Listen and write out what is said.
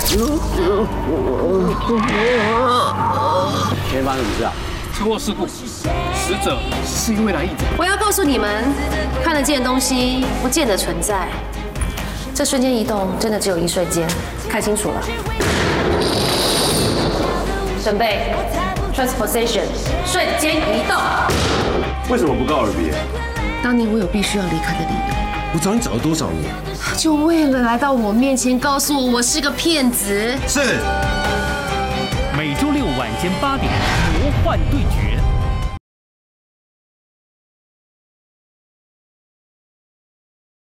今天发生什么事啊？ 车祸事故，死者是一位来意者。 我要告诉你们，看得见的东西不见得存在。这瞬间移动真的只有一瞬间，看清楚了。准备 ，transposition， 瞬间移动。 为什么不告而别？ 当年我有必须要离开的理由。 我找你找了多少年？ 就为了来到我面前，告诉我是个骗子。 是。 每周六晚间8点，魔幻对决。